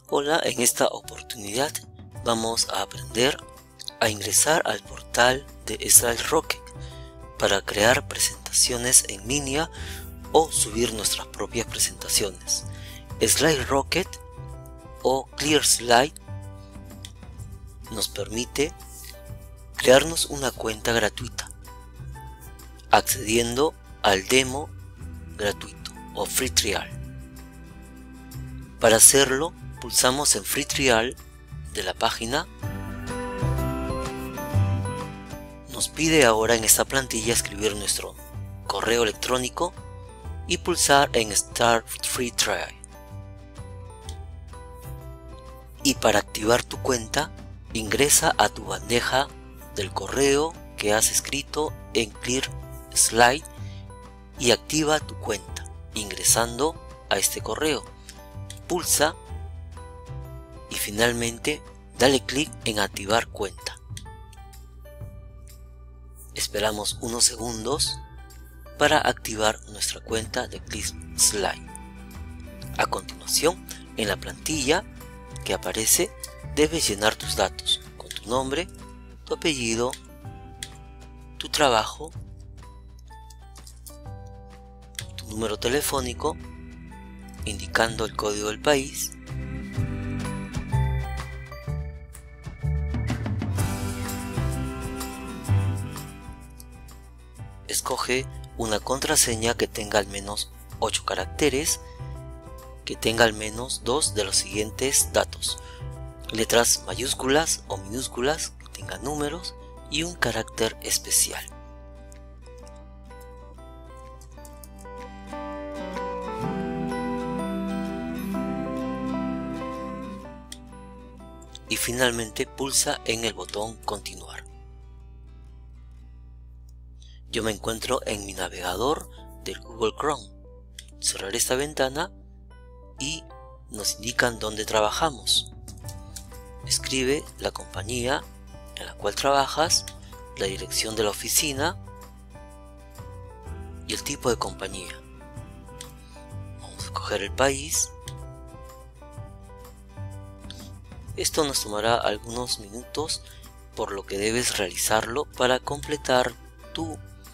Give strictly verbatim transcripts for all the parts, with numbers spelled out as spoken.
Hola, en esta oportunidad vamos a aprender a ingresar al portal de SlideRocket para crear presentaciones en línea o subir nuestras propias presentaciones. SlideRocket o ClearSlide nos permite crearnos una cuenta gratuita accediendo al demo gratuito o free trial. Para hacerlo, pulsamos en Free Trial de la página. Nos pide ahora en esta plantilla escribir nuestro correo electrónico y pulsar en Start Free Trial. Y para activar tu cuenta, ingresa a tu bandeja del correo que has escrito en ClearSlide y activa tu cuenta ingresando a este correo. Pulsa y finalmente dale clic en activar cuenta. Esperamos unos segundos para activar nuestra cuenta de ClearSlide. A continuación, en la plantilla que aparece, debes llenar tus datos con tu nombre, tu apellido, tu trabajo, tu número telefónico, indicando el código del país, escoge una contraseña que tenga al menos ocho caracteres, que tenga al menos dos de los siguientes datos: letras mayúsculas o minúsculas, que tenga números y un carácter especial. Y finalmente pulsa en el botón continuar. Yo me encuentro en mi navegador del Google Chrome. Cerraré esta ventana y nos indican dónde trabajamos. Escribe la compañía en la cual trabajas, la dirección de la oficina y el tipo de compañía. Vamos a escoger el país. Esto nos tomará algunos minutos, por lo que debes realizarlo para completar tu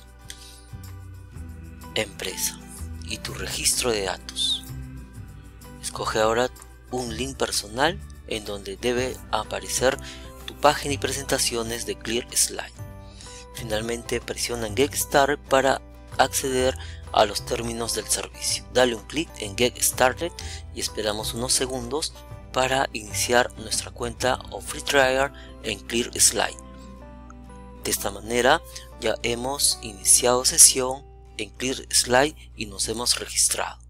empresa y tu registro de datos. Escoge ahora un link personal en donde debe aparecer tu página y presentaciones de ClearSlide. Finalmente presiona en Get Started para acceder a los términos del servicio. Dale un clic en Get Started y esperamos unos segundos para iniciar nuestra cuenta o free trial en ClearSlide. De esta manera ya hemos iniciado sesión en ClearSlide y nos hemos registrado.